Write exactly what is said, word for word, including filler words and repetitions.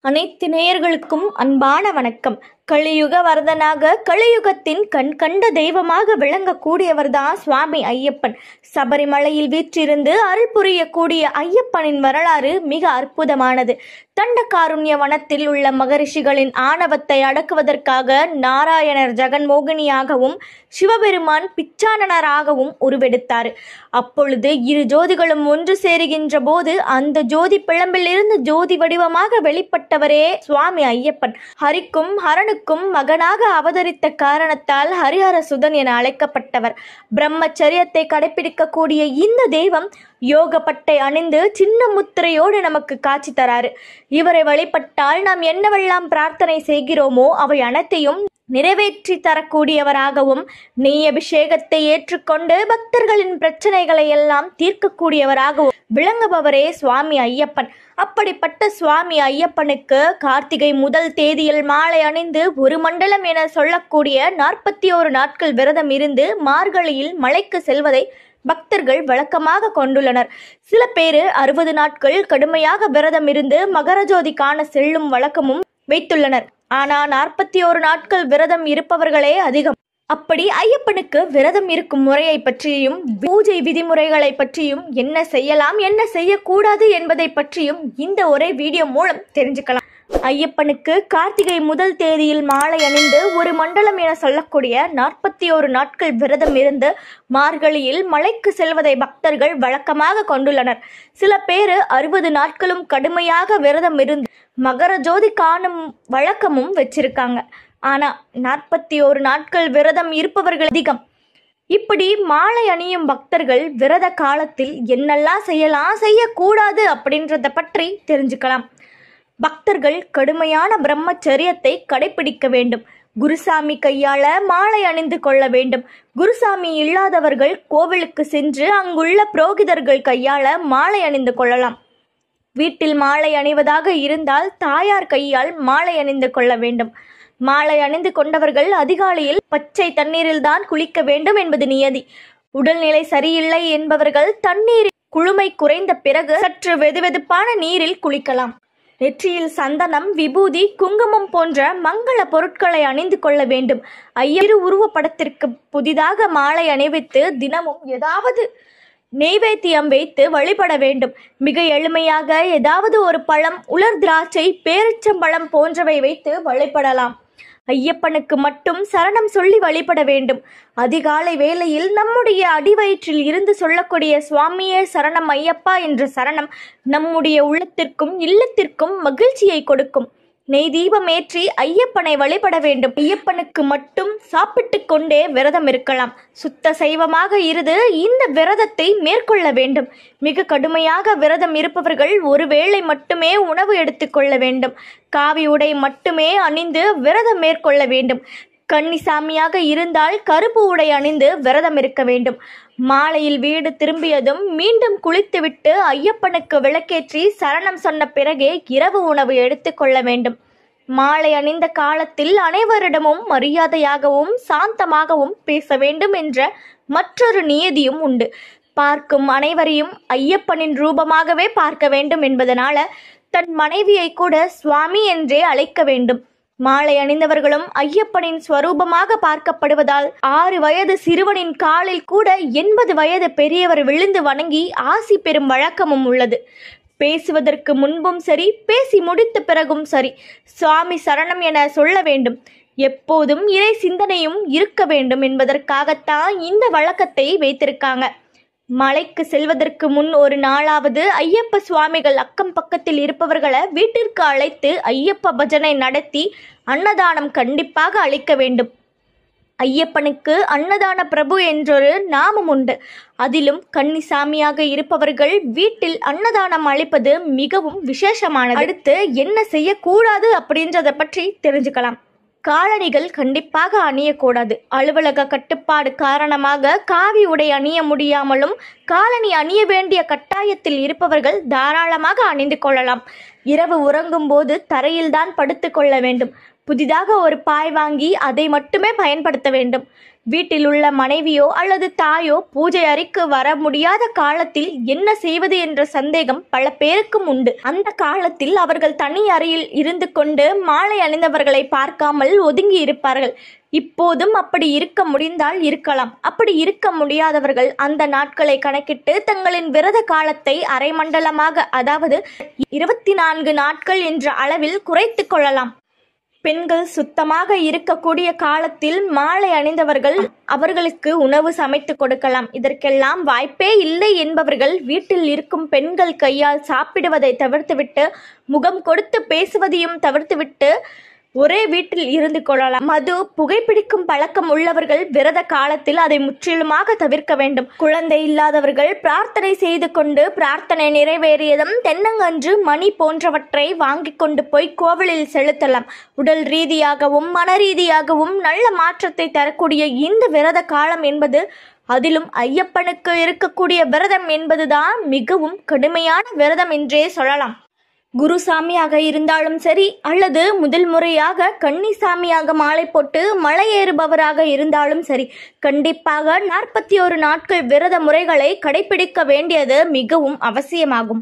அனைத்து நேயர்களுக்கும் அன்பான வணக்கம். கலியுக வரதனாக கலியுகத்தின் கண் கண்ட தெய்வமாக விளங்கக்கூடியவர்தான் சுவாமி ஐயப்பன். சபரிமலையில் வீற்றிருந்து அருள் புரியக்கூடிய ஐயப்பனின் வரலாறு மிக அற்புதமானது. தண்டகாருண்ய வனத்தில் உள்ள மகரிஷிகளின் ஆணவத்தை அடக்குவதற்காக நாராயணர் ஜெகன்மோகினியாகவும் சிவபெருமான் பிச்சானனராகவும் உருவெடுத்தார். அப்பொழுது இரு ஜோதிகளும் ஒன்று சேருகின்ற போது அந்த ஜோதி பிழம்பில் இருந்து ஜோதி வடிவமாக வெளிப்பட்டவரே சுவாமி ஐயப்பன். ஹரிக்கும் ஹரனுக்கும் மகனாக அவதரித்த காரணத்தால் ஹரிஹர சுதன் என அழைக்கப்பட்டவர். பிரம்மச்சரியத்தை கடைபிடிக்கக்கூடிய இந்த தெய்வம் யோக பட்டை அணிந்து சின்ன முத்திரையோடு நமக்கு காட்சி தராரு. இவரை வழிபட்டால் நாம் என்னவெல்லாம் பிரார்த்தனை செய்கிறோமோ அவை அனைத்தையும் நிறைவேற்றி தரக்கூடியவராகவும், நெய் அபிஷேகத்தை ஏற்றுக்கொண்டு பக்தர்களின் பிரச்சனைகளை எல்லாம் தீர்க்கக்கூடியவராகவும் விளங்குபவரே சுவாமி ஐயப்பன். அப்படிப்பட்ட சுவாமி ஐயப்பனுக்கு கார்த்திகை முதல் தேதியில் மாலை அணிந்து ஒரு மண்டலம் என சொல்லக்கூடிய நாற்பத்தி ஓரு நாட்கள் விரதம் இருந்து மார்கழியில் மலைக்கு செல்வதை பக்தர்கள் வழக்கமாக கொண்டுள்ளனர். சில பேரு அறுபது நாட்கள் கடுமையாக விரதம் இருந்து மகரஜோதி காண செல்லும் வழக்கமும் வைத்துள்ளனர். ஆனா நாற்பத்தி ஓரு நாட்கள் விரதம் இருப்பவர்களே அதிகம். அப்படி ஐயப்பனுக்கு விரதம் இருக்கும் முறையை பற்றியும் பூஜை விதிமுறைகளை பற்றியும் என்ன செய்யலாம் என்ன செய்யக்கூடாது என்பதை பற்றியும் இந்த ஒரே வீடியோ மூலம் தெரிஞ்சுக்கலாம். ஐயப்பனுக்கு கார்த்திகை முதல் தேதியில் மாலை அணிந்து ஒரு மண்டலம் என சொல்லக்கூடிய நாற்பத்தி ஓரு நாட்கள் விரதம் இருந்து மார்கழியில் மலைக்கு செல்வதை பக்தர்கள் வழக்கமாக கொண்டுள்ளனர். சில பேரு அறுபது நாட்களும் கடுமையாக விரதம் இருந்து மகர ஜோதி காணும் வழக்கமும் வச்சிருக்காங்க. ஆனா நாற்பத்தி ஓரு நாட்கள் விரதம் இருப்பவர்கள் அதிகம். இப்படி மாலை அணியும் பக்தர்கள் விரத காலத்தில் என்னெல்லாம் செய்யலாம் செய்யக்கூடாது அப்படின்றத பற்றி தெரிஞ்சுக்கலாம். பக்தர்கள் கடுமையான பிரம்மச்சரியத்தை கடைபிடிக்க வேண்டும். குருசாமி கையால மாலை அணிந்து கொள்ள வேண்டும். குருசாமி இல்லாதவர்கள் கோவிலுக்கு சென்று அங்குள்ள புரோகிதர்கள் கையால மாலை அணிந்து கொள்ளலாம். வீட்டில் மாலை அணிவதாக இருந்தால் தாயார் கையால் மாலை அணிந்து கொள்ள வேண்டும். மாலை அணிந்து கொண்டவர்கள் அதிகாலையில் பச்சை தண்ணீரில் தான் குளிக்க வேண்டும் என்பது நியதி. உடல்நிலை சரியில்லை என்பவர்கள் தண்ணீரில் குளுமை குறைந்த பிறகு சற்று வெதுவெதுப்பான நீரில் குளிக்கலாம். நெற்றியில் சந்தனம், விபூதி, குங்குமம் போன்ற மங்கள பொருட்களை அணிந்து கொள்ள வேண்டும். ஐயரு உருவப்படத்திற்கு புதிதாக மாலை அணிவித்து தினமும் ஏதாவது நெய்வேத்தியம் வைத்து வழிபட வேண்டும். மிக எளிமையாக ஏதாவது ஒரு பழம், உலர் திராட்சை, பேரிச்சம்பழம் போன்றவை வைத்து வழிபடலாம். ஐயப்பனுக்கு மட்டும் சரணம் சொல்லி வழிபட வேண்டும். அதிகாலை வேளையில் நம்முடைய அடிவயிற்றில் இருந்து சொல்லக்கூடிய சுவாமியே சரணம் ஐயப்பா என்ற சரணம் நம்முடைய உள்ளத்திற்கும் இல்லத்திற்கும் மகிழ்ச்சியை கொடுக்கும். நெய் தீபம் ஏற்றி ஐயப்பனை வழிபட வேண்டும். ஐயப்பனுக்கு மட்டும் சாப்பிட்டு கொண்டே விரதம் இருக்கலாம். சுத்த சைவமாக இருந்து இந்த விரதத்தை மேற்கொள்ள வேண்டும். மிக கடுமையாக விரதம் இருப்பவர்கள் ஒருவேளை மட்டுமே உணவு எடுத்துக்கொள்ள வேண்டும். காவி உடை மட்டுமே அணிந்து விரதம் மேற்கொள்ள வேண்டும். கன்னிசாமியாக இருந்தால் கருப்பு உடை அணிந்து விரதம் இருக்க வேண்டும். மாலையில் வீடு திரும்பியதும் மீண்டும் குளித்துவிட்டு ஐயப்பனுக்கு விளக்கேற்றி சரணம் சொன்ன பிறகே இரவு உணவு எடுத்துக்கொள்ள வேண்டும். மாலை அணிந்த காலத்தில் அனைவரிடமும் மரியாதையாகவும் சாந்தமாகவும் பேச வேண்டும் என்ற மற்றொரு நியதியும் உண்டு. பார்க்கும் அனைவரையும் ஐயப்பனின் ரூபமாகவே பார்க்க வேண்டும் என்பதனால தன் மனைவியை கூட சுவாமி என்றே அழைக்க வேண்டும். மாலை அணிந்தவர்களும் ஐயப்பனின் ஸ்வரூபமாக பார்க்கப்படுவதால் ஆறு வயது சிறுவனின் காலில் கூட எண்பது வயது பெரியவர் விழுந்து வணங்கி ஆசி பெறும் வழக்கமும் உள்ளது. பேசுவதற்கு முன்பும் சரி, பேசி முடித்த பிறகும் சரி, சுவாமி சரணம் என சொல்ல வேண்டும். எப்போதும் இறை சிந்தனையும் இருக்க வேண்டும் என்பதற்காகத்தான் இந்த வழக்கத்தை வைத்திருக்காங்க. மலைக்கு செல்வதற்கு முன் ஒரு நாளாவது ஐயப்ப சுவாமிகள் அக்கம் பக்கத்தில் இருப்பவர்களை வீட்டிற்கு அழைத்து ஐயப்ப பஜனை நடத்தி அன்னதானம் கண்டிப்பாக அளிக்க வேண்டும். ஐயப்பனுக்கு அன்னதான பிரபு என்றொரு நாமம் உண்டு. அதிலும் கன்னிசாமியாக இருப்பவர்கள் வீட்டில் அன்னதானம் அளிப்பது மிகவும் விசேஷமானது. அடுத்து என்ன செய்யக்கூடாது அப்படின்றத பற்றி தெரிஞ்சுக்கலாம். காலணிகள் கண்டிப்பாக அணியக்கூடாது. அலுவலக கட்டுப்பாடு காரணமாக காவி உடை அணிய முடியாமலும் காலணி அணிய வேண்டிய கட்டாயத்தில் இருப்பவர்கள் தாராளமாக அணிந்து கொள்ளலாம். இரவு உறங்கும் போது தரையில்தான் படுத்து கொள்ள வேண்டும். புதிதாக ஒரு பாய் வாங்கி அதை மட்டுமே பயன்படுத்த வேண்டும். வீட்டில் உள்ள மனைவியோ அல்லது தாயோ பூஜை அறைக்கு வர முடியாத காலத்தில் என்ன செய்வது என்ற சந்தேகம் பல பேருக்கும் உண்டு. அந்த காலத்தில் அவர்கள் தனி அறையில் இருந்து கொண்டு மாலை அணிந்தவர்களை பார்க்காமல் ஒதுங்கி இருப்பார்கள். இப்போதும் அப்படி இருக்க முடிந்தால் இருக்கலாம். அப்படி இருக்க முடியாதவர்கள் அந்த நாட்களை கணக்கிட்டு தங்களின் விரத காலத்தை அரை மண்டலமாக, அதாவது இருபத்தி நான்கு நாட்கள் என்ற அளவில் குறைத்து கொள்ளலாம். பெண்கள் சுத்தமாக இருக்கக்கூடிய காலத்தில் மாலை அணிந்தவர்கள் அவர்களுக்கு உணவு சமைத்து கொடுக்கலாம். இதற்கெல்லாம் வாய்ப்பே இல்லை என்பவர்கள் வீட்டில் இருக்கும் பெண்கள் கையால் சாப்பிடுவதை தவிர்த்துவிட்டு, முகம் கொடுத்து பேசுவதையும் தவிர்த்துவிட்டு ஒரே வீட்டில் இருந்து கொள்ளலாம். மது, புகைப்பிடிக்கும் பழக்கம் உள்ளவர்கள் விரத காலத்தில் அதை முற்றிலுமாக தவிர்க்க வேண்டும். குழந்தை இல்லாதவர்கள் பிரார்த்தனை செய்து கொண்டு பிரார்த்தனை நிறைவேறியதும் தென்னங்கன்று, மணி போன்றவற்றை வாங்கி கொண்டு போய் கோவிலில் செலுத்தலாம். உடல் ரீதியாகவும் மன ரீதியாகவும் நல்ல மாற்றத்தை தரக்கூடிய இந்த விரத காலம் என்பது, அதிலும் ஐயப்பனுக்கு இருக்கக்கூடிய விரதம் என்பதுதான் மிகவும் கடுமையான விரதம் என்றே சொல்லலாம். குருசாமியாக இருந்தாலும் சரி, அல்லது முதல் முறையாக கன்னிசாமியாக மாலை போட்டு மலை ஏறுபவராக இருந்தாலும் சரி, கண்டிப்பாக நாற்பத்தி ஒரு நாட்கள் விரத முறைகளை கடைபிடிக்க வேண்டியது மிகவும் அவசியமாகும்.